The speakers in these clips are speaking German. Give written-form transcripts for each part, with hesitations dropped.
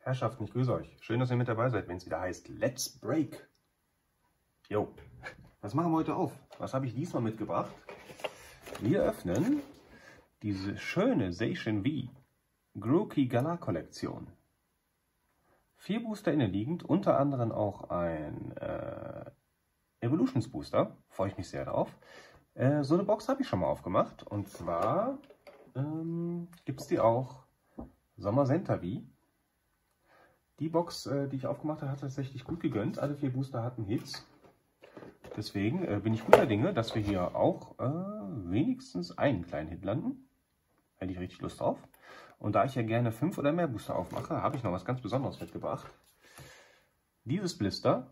Herrschaften, ich grüße euch. Schön, dass ihr mit dabei seid, wenn es wieder heißt Let's Break. Jo, was machen wir heute auf? Was habe ich diesmal mitgebracht? Wir öffnen diese schöne Zacian V Grookey Galar Kollektion. 4 Booster innenliegend, unter anderem auch ein Evolutions Booster. Freue ich mich sehr drauf. So eine Box habe ich schon mal aufgemacht. Und zwar gibt es die auch Sommer Center V. Die Box, die ich aufgemacht habe, hat tatsächlich gut gegönnt. Alle 4 Booster hatten Hits. Deswegen bin ich guter Dinge, dass wir hier auch wenigstens einen kleinen Hit landen. Hätte ich richtig Lust drauf. Und da ich ja gerne 5 oder mehr Booster aufmache, habe ich noch was ganz Besonderes mitgebracht. Dieses Blister,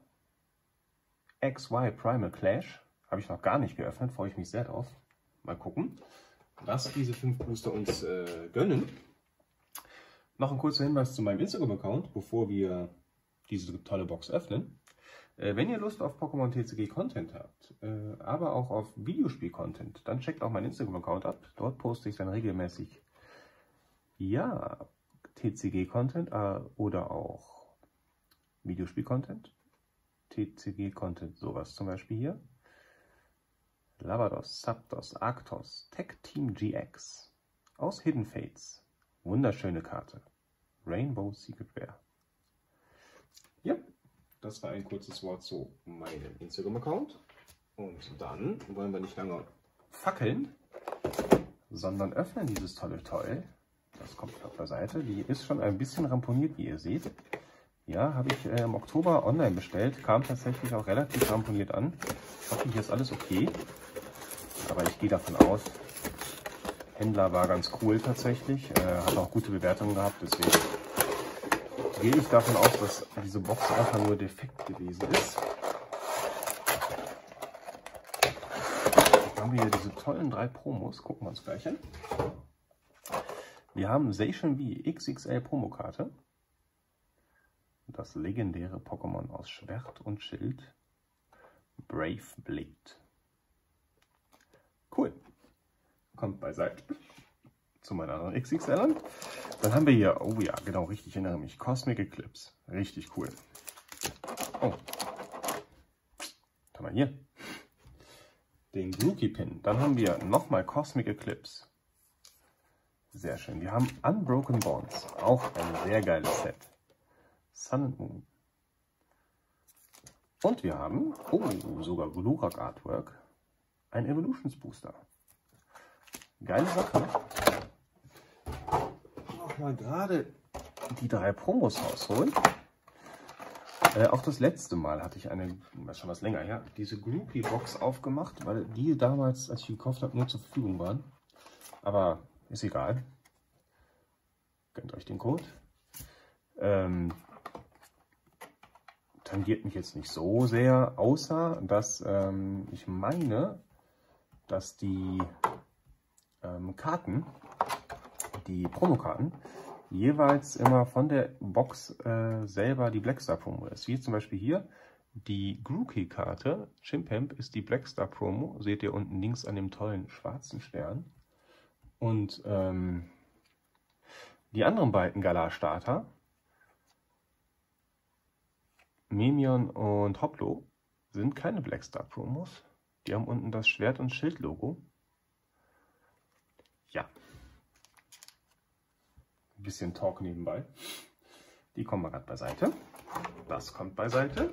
XY Primal Clash, habe ich noch gar nicht geöffnet. Freue ich mich sehr drauf. Mal gucken, was diese 5 Booster uns gönnen. Noch ein kurzer Hinweis zu meinem Instagram-Account, bevor wir diese tolle Box öffnen. Wenn ihr Lust auf Pokémon TCG Content habt, aber auch auf Videospiel-Content, dann checkt auch meinen Instagram-Account ab. Dort poste ich dann regelmäßig, ja, TCG-Content oder auch Videospiel-Content. TCG-Content, sowas zum Beispiel hier. Lavados, Zapdos, Arctos, Tech Team GX aus Hidden Fates. Wunderschöne Karte. Rainbow Secret Rare. Ja, das war ein kurzes Wort zu meinem Instagram-Account. Und dann wollen wir nicht lange fackeln, sondern öffnen dieses tolle Toy. Das kommt auf der Seite. Die ist schon ein bisschen ramponiert, wie ihr seht. Ja, habe ich im Oktober online bestellt. Kam tatsächlich auch relativ ramponiert an. Ich hoffe, hier ist alles okay. Aber ich gehe davon aus, Händler war ganz cool tatsächlich, hat auch gute Bewertungen gehabt, deswegen gehe ich davon aus, dass diese Box einfach nur defekt gewesen ist. Dann haben wir hier diese tollen 3 Promos, gucken wir uns gleich an. Wir haben Zacian V XXL Promokarte, das legendäre Pokémon aus Schwert und Schild, Brave Blade. Cool. Kommt beiseite zu meinen anderen XXLern. Dann haben wir hier, oh ja, genau, richtig, ich erinnere mich, Cosmic Eclipse. Richtig cool. Oh. Was haben wir hier? Den Grookey Pin. Dann haben wir nochmal Cosmic Eclipse. Sehr schön. Wir haben Unbroken Bonds. Auch ein sehr geiles Set. Sun and Moon. Und wir haben, oh, sogar Glurak Artwork. Ein Evolutions Booster. Geile Sache. Nochmal gerade die 3 Promos rausholen. Auch das letzte Mal hatte ich eine, das ist schon was länger her, diese Grookey Box aufgemacht, weil die damals, als ich die gekauft habe, nur zur Verfügung waren. Aber ist egal. Gönnt euch den Code. Tangiert mich jetzt nicht so sehr, außer dass ich meine, dass die Karten, die Promokarten, jeweils immer von der Box selber die Blackstar Promo ist. Wie zum Beispiel hier die Grookey-Karte, Chimpamp ist die Blackstar Promo, seht ihr unten links an dem tollen schwarzen Stern. Und die anderen beiden Galar-Starter, Memion und Hoplo, sind keine Blackstar Promos. Die haben unten das Schwert- und Schild-Logo. Ja, ein bisschen Talk nebenbei. Die kommen wir gerade beiseite. Das kommt beiseite.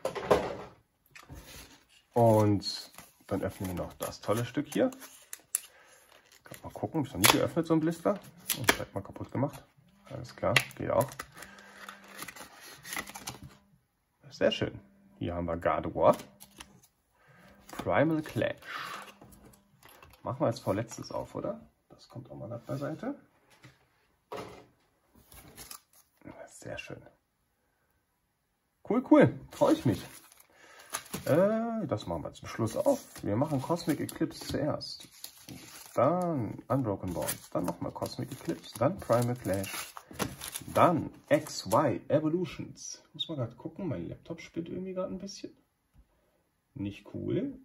Und dann öffnen wir noch das tolle Stück hier. Mal gucken, ich habe noch nie geöffnet, so ein Blister. Und direkt mal kaputt gemacht. Alles klar, geht auch. Sehr schön. Hier haben wir Gardevoir. Primal Clash. Machen wir als vorletztes auf, oder? Das kommt auch mal nach beiseite. Sehr schön. Cool, cool. Freue ich mich. Das machen wir zum Schluss auf. Wir machen Cosmic Eclipse zuerst. Dann Unbroken Bonds. Dann nochmal Cosmic Eclipse. Dann Primal Clash. Dann XY Evolutions. Muss man gerade gucken. Mein Laptop spielt irgendwie gerade ein bisschen. Nicht cool.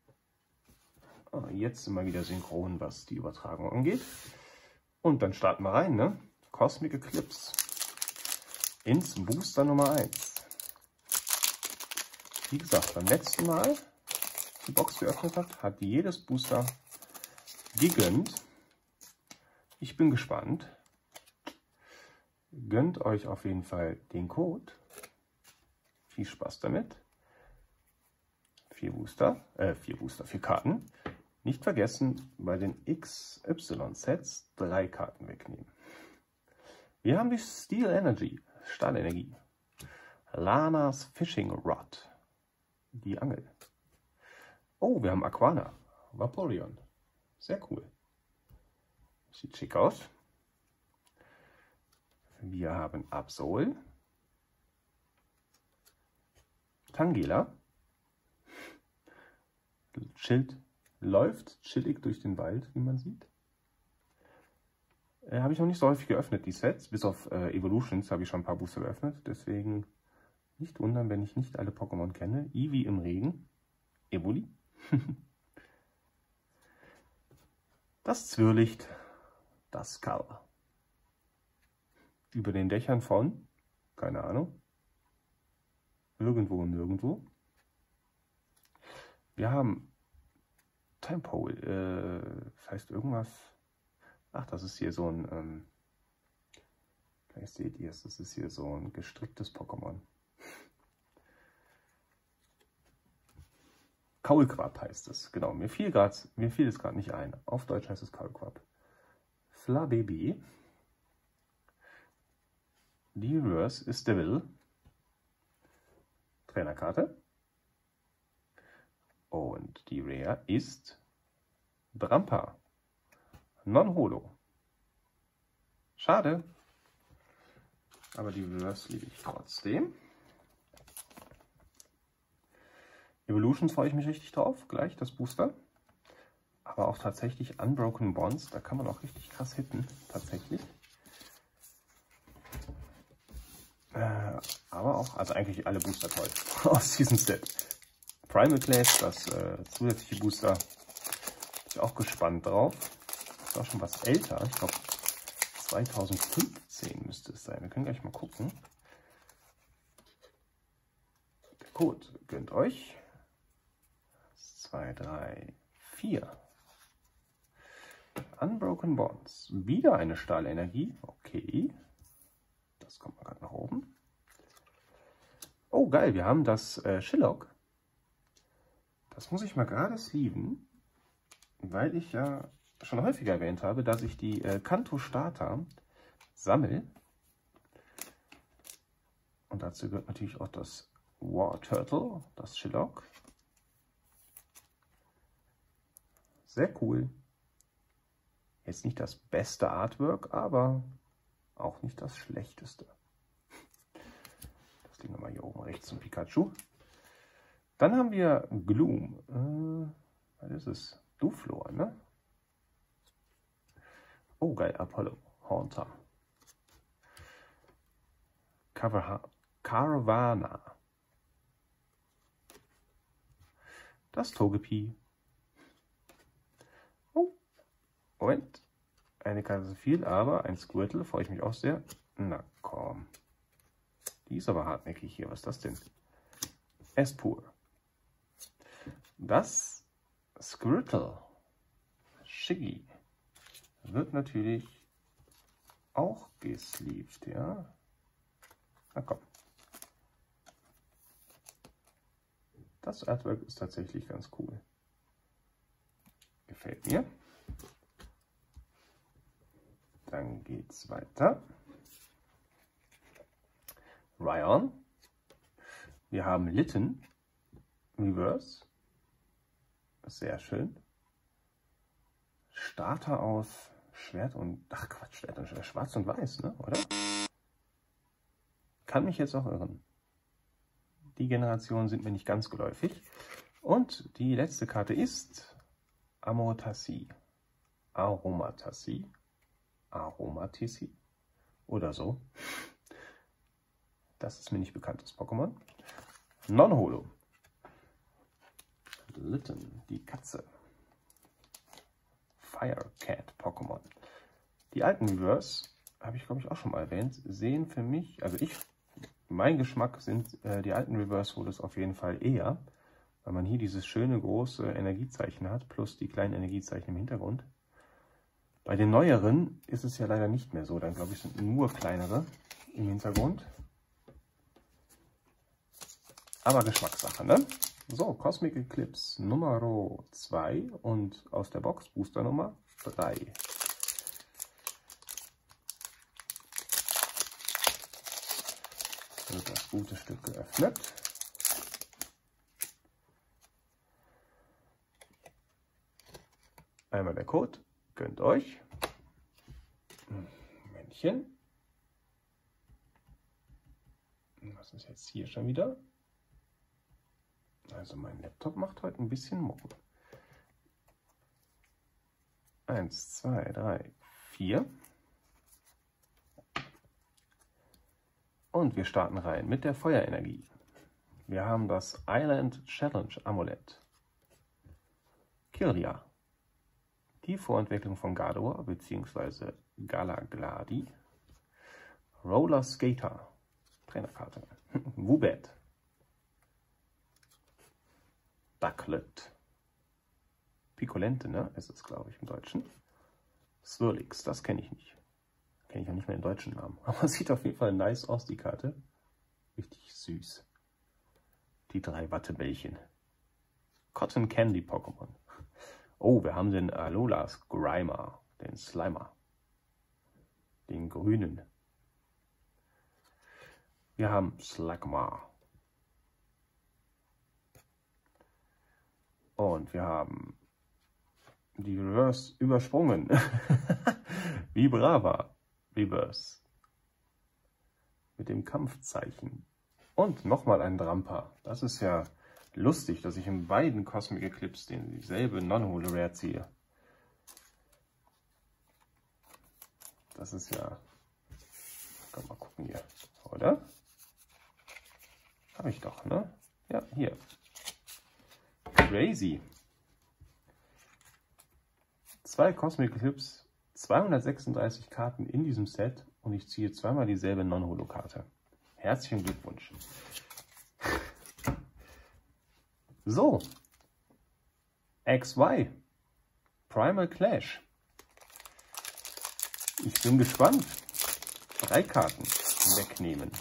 Jetzt sind wir wieder synchron, was die Übertragung angeht. Und dann starten wir rein, ne? Cosmic Eclipse. ins Booster Nummer 1. Wie gesagt, beim letzten Mal die Box geöffnet hat jedes Booster gegönnt. Ich bin gespannt. Gönnt euch auf jeden Fall den Code. Viel Spaß damit. 4 Karten. Nicht vergessen, bei den XY-Sets 3 Karten wegnehmen. Wir haben die Steel Energy, Stahlenergie. Lanas Fishing Rod, die Angel. Oh, wir haben Aquana, Vaporeon. Sehr cool. Sieht schick aus. Wir haben Absol. Tangela. Läuft chillig durch den Wald, wie man sieht. Habe ich noch nicht so häufig geöffnet, die Sets. Bis auf Evolutions habe ich schon ein paar Booster geöffnet. Deswegen nicht wundern, wenn ich nicht alle Pokémon kenne. Eevee im Regen. Evoli. Das Zwirrlicht. Das Skull. Über den Dächern von, keine Ahnung, irgendwo und nirgendwo. Wir haben Temple, das heißt irgendwas. Ach, das ist hier so ein, vielleicht seht ihr es, das ist hier so ein gestricktes Pokémon. Kaulquapp heißt es, genau. Mir fiel es gerade nicht ein. Auf Deutsch heißt es Kaulquapp. Flabébé. Die Reverse ist Devil. Trainerkarte. Und die Rare ist Drampa. Non-Holo. Schade. Aber die Reverse liebe ich trotzdem. Evolutions freue ich mich richtig drauf. Gleich das Booster. Aber auch tatsächlich Unbroken Bonds. Da kann man auch richtig krass hitten. Tatsächlich. Aber auch, also eigentlich alle Booster toll aus diesem Set. Primal Clash, das zusätzliche Booster, bin ich auch gespannt drauf. Das war schon was älter, ich glaube 2015 müsste es sein. Wir können gleich mal gucken. Der Code gönnt euch. 2, 3, 4. Unbroken Bonds. Wieder eine Stahlenergie. Okay. Das kommt mal gerade nach oben. Oh, geil, wir haben das Shillock. Das muss ich mal gerade sleeven, weil ich ja schon häufiger erwähnt habe, dass ich die Kanto Starter sammle. Und dazu gehört natürlich auch das War Turtle, das Shillock. Sehr cool. Jetzt nicht das beste Artwork, aber auch nicht das schlechteste. Das legen wir mal hier oben rechts zum Pikachu. Dann haben wir Gloom. Was ist es? Duflor, ne? Oh, geil. Apollo. Haunter. Caravana. Das Togepi. Oh, Moment. Eine Karte zu viel, aber ein Squirtle, freue ich mich auch sehr. Na komm. Die ist aber hartnäckig hier. Was ist das denn? Espur. Das Squirtle Shiggy wird natürlich auch gesleeved, ja. Na komm. Das Artwork ist tatsächlich ganz cool. Gefällt mir. Dann geht's weiter. Ryan. Wir haben Litten. Reverse. Sehr schön. Starter aus Schwert und... Ach Quatsch, Schwert und Schwarz und Weiß, ne? Oder? Kann mich jetzt auch irren. Die Generationen sind mir nicht ganz geläufig. Und die letzte Karte ist Amotassi. Aromatassi. Aromatissi. Oder so. Das ist mir nicht bekanntes Pokémon. Non-Holo. Litten, die Katze. Firecat Pokémon. Die alten Reverse, habe ich glaube ich auch schon mal erwähnt, sehen für mich, also ich Mein Geschmack sind die alten Reverse Holos auf jeden Fall eher, weil man hier dieses schöne große Energiezeichen hat, plus die kleinen Energiezeichen im Hintergrund. Bei den neueren ist es ja leider nicht mehr so, dann glaube ich sind nur kleinere im Hintergrund. Aber Geschmackssache, ne? So, Cosmic Eclipse Nummer 2 und aus der Box Booster Nummer 3. Wird das gute Stück geöffnet. Einmal der Code, gönnt euch. Männchen. Was ist jetzt hier schon wieder? Also mein Laptop macht heute ein bisschen Mucke. 1, 2, 3, 4. Und wir starten rein mit der Feuerenergie. Wir haben das Island Challenge Amulett. Kirlia. Die Vorentwicklung von Gardor bzw. Galagladi. Roller Skater. Trainerkarte. Wubet. Ducklet. Piccolente, ne? Ist es, glaube ich, im Deutschen. Swirlix, das kenne ich nicht. Kenne ich auch nicht mehr den deutschen Namen. Aber es sieht auf jeden Fall nice aus, die Karte. Richtig süß. Die 3 Wattebällchen. Cotton Candy Pokémon. Oh, wir haben den Alolas Grimer, den Slimer. Den grünen. Wir haben Slugma. Und wir haben die Reverse übersprungen. Vibrava Reverse. Mit dem Kampfzeichen. Und nochmal ein Drampa. Das ist ja lustig, dass ich in beiden Cosmic Eclipse dieselbe Non-Holo Rare ziehe. Das ist ja... Komm mal gucken hier. Oder? Habe ich doch, ne? Ja, hier. Crazy. 2 Cosmic Eclipse, 236 Karten in diesem Set und ich ziehe zweimal dieselbe Non-Holo-Karte. Herzlichen Glückwunsch. So. XY. Primal Clash. Ich bin gespannt. 3 Karten wegnehmen.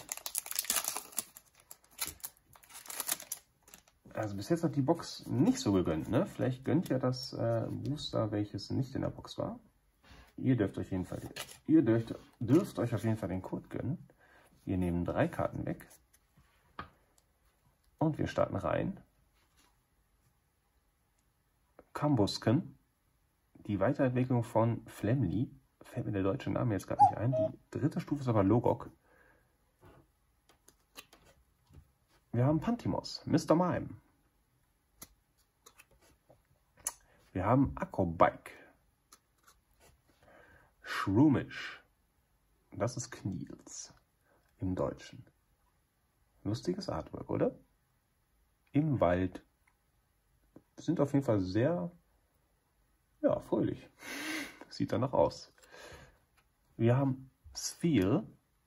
Also bis jetzt hat die Box nicht so gegönnt, ne? Vielleicht gönnt ja das Booster, welches nicht in der Box war. Ihr dürft euch auf jeden Fall den Code gönnen. Wir nehmen 3 Karten weg. Und wir starten rein. Cambusken. Die Weiterentwicklung von Flemly. Fällt mir der deutsche Name jetzt gerade nicht ein. Die 3. Stufe ist aber Logok. Wir haben Pantimos, Mr. Mime. Wir haben Akobike. Shroomish. Das ist Kniels im Deutschen. Lustiges Artwork, oder? Im Wald. Sind auf jeden Fall sehr, ja, fröhlich. Sieht danach aus. Wir haben Sphere.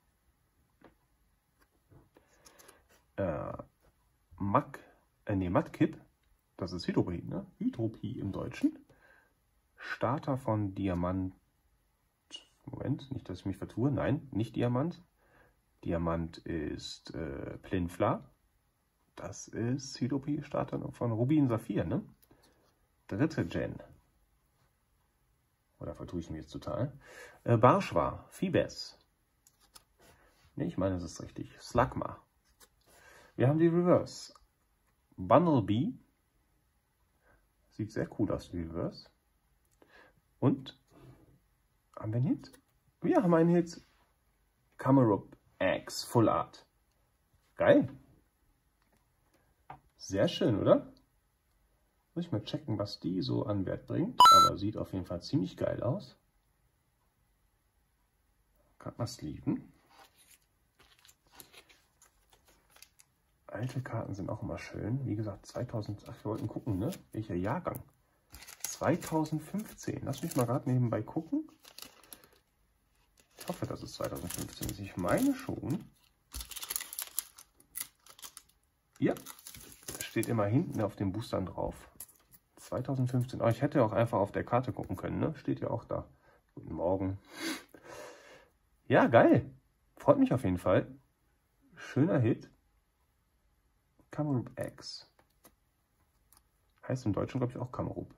Mudkip. Das ist Hydropie, ne? Hydropie im Deutschen. Starter von Diamant. Moment, nicht, dass ich mich vertue. Nein, nicht Diamant. Diamant ist Plinfla. Das ist Hydropie Starter von Rubin Saphir, ne? 3. Gen. Oder vertue ich mich jetzt total? Barschwa, Fibes. Ne, ich meine, das ist richtig. Slugma. Wir haben die Reverse. Bunnelby. Sieht sehr cool aus, die Reverse. Und haben wir einen Hit? Wir haben einen Hit. Camerup X Full Art. Geil. Sehr schön, oder? Muss ich mal checken, was die so an Wert bringt. Aber sieht auf jeden Fall ziemlich geil aus. Kann man es lieben. Alte Karten sind auch immer schön. Wie gesagt, 2000, ach, wir wollten gucken, ne? Welcher Jahrgang? 2015. Lass mich mal gerade nebenbei gucken. Ich hoffe, dass es 2015 ist. Ich meine schon. Hier steht immer hinten auf den Boostern drauf. 2015. Oh, ich hätte auch einfach auf der Karte gucken können, ne? Steht ja auch da. Guten Morgen. Ja, geil. Freut mich auf jeden Fall. Schöner Hit. Kammerub X. Heißt im Deutschen, glaube ich, auch Kammerub.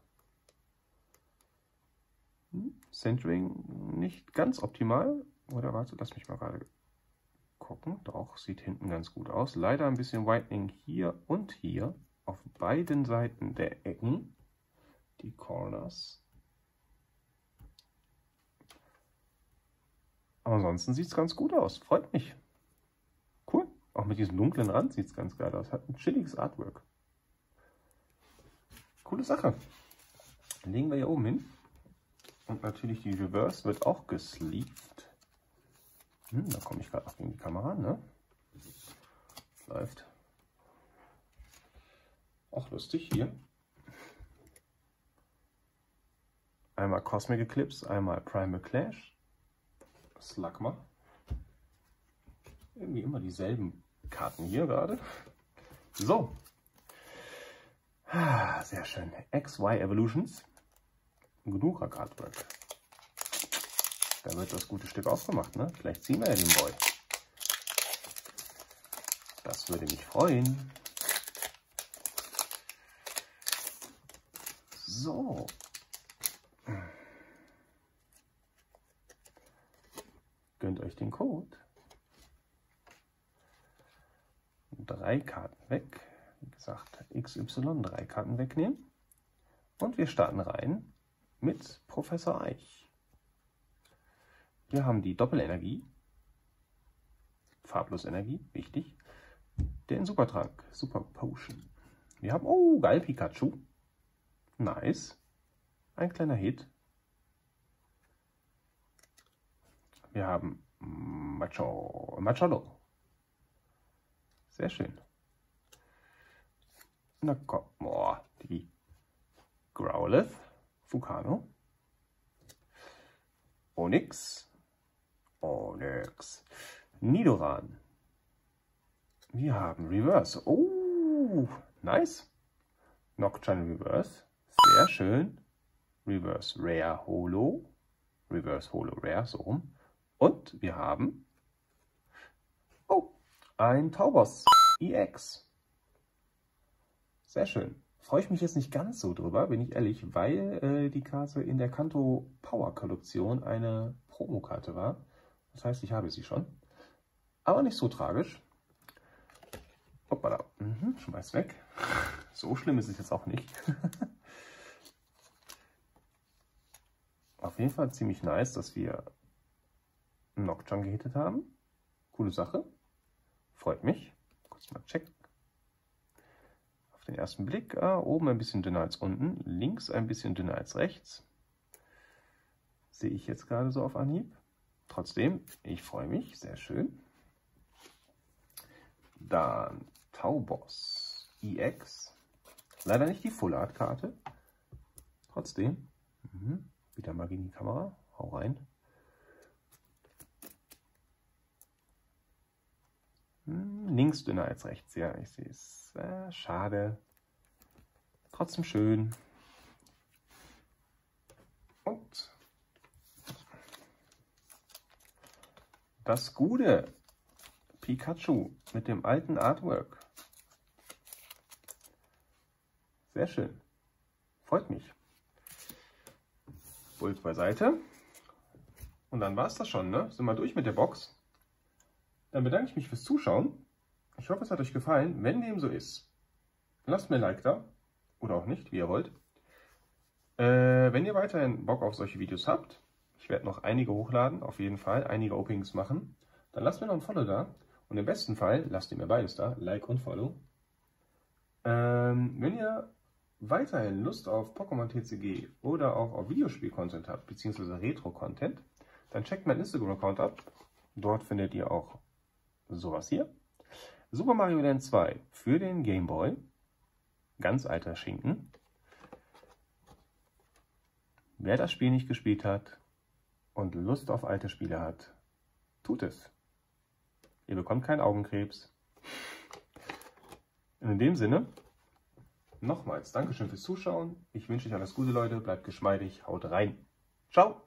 Centering nicht ganz optimal. Oder warte, lass mich mal gerade gucken. Doch, sieht hinten ganz gut aus. Leider ein bisschen Whitening hier und hier. Auf beiden Seiten der Ecken. Die Corners. Aber ansonsten sieht es ganz gut aus. Freut mich. Cool. Auch mit diesem dunklen Rand sieht es ganz geil aus. Hat ein chilliges Artwork. Coole Sache. Legen wir hier oben hin. Und natürlich die Reverse wird auch gesleeved. Da komme ich gerade noch gegen die Kamera, ne? Läuft. Auch lustig hier. Einmal Cosmic Eclipse, einmal Primal Clash. Slugma. Irgendwie immer dieselben Karten hier gerade. So. Sehr schön. XY Evolutions. Genug Artwork. Da wird das gute Stück aufgemacht, ne? Vielleicht ziehen wir ja den Boy. Das würde mich freuen. So. Gönnt euch den Code. 3 Karten weg. Wie gesagt, XY 3 Karten wegnehmen. Und wir starten rein mit Professor Eich. Wir haben die Doppelenergie. Farblos-Energie, wichtig. Den Supertrank, Super Potion. Wir haben, oh geil, Pikachu. Nice. Ein kleiner Hit. Wir haben Machado. Sehr schön. Na komm, die Growlithe, Vulcano. Onyx. Nidoran. Wir haben Reverse. Oh, nice. Nocturne Reverse. Sehr schön. Reverse Rare Holo. Reverse Holo Rare, so rum. Und wir haben ein Taubos EX. Sehr schön. Freue ich mich jetzt nicht ganz so drüber, bin ich ehrlich, weil die Karte in der Kanto Power Kollektion eine Promokarte war. Das heißt, ich habe sie schon. Aber nicht so tragisch. Hoppala. Schmeiß weg. So schlimm ist es jetzt auch nicht. Auf jeden Fall ziemlich nice, dass wir Nocturne gehittet haben. Coole Sache. Freut mich. Kurz mal checken. Auf den ersten Blick. Oben ein bisschen dünner als unten. Links ein bisschen dünner als rechts. Sehe ich jetzt gerade so auf Anhieb. Trotzdem, ich freue mich. Sehr schön. Dann Taubos EX. Leider nicht die Full Art Karte. Trotzdem. Wieder mal gegen die Kamera. Hau rein. Links dünner als rechts. Ja, ich sehe es. Schade. Trotzdem schön. Und das Gute. Pikachu mit dem alten Artwork. Sehr schön. Freut mich. Pult beiseite. Und dann war es das schon, ne? Sind wir durch mit der Box. Dann bedanke ich mich fürs Zuschauen. Ich hoffe, es hat euch gefallen. Wenn dem so ist, lasst mir ein Like da. Oder auch nicht, wie ihr wollt. Wenn ihr weiterhin Bock auf solche Videos habt, ich werde noch einige hochladen, auf jeden Fall, einige Openings machen, dann lasst mir noch ein Follow da. Und im besten Fall lasst ihr mir beides da, Like und Follow. Wenn ihr weiterhin Lust auf Pokémon TCG oder auch auf Videospiel-Content habt, beziehungsweise Retro-Content, dann checkt meinen Instagram-Account ab. Dort findet ihr auch sowas hier. Super Mario Land 2 für den Game Boy. Ganz alter Schinken. Wer das Spiel nicht gespielt hat und Lust auf alte Spiele hat, tut es. Ihr bekommt keinen Augenkrebs. Und in dem Sinne, nochmals Dankeschön fürs Zuschauen. Ich wünsche euch alles Gute, Leute. Bleibt geschmeidig. Haut rein. Ciao.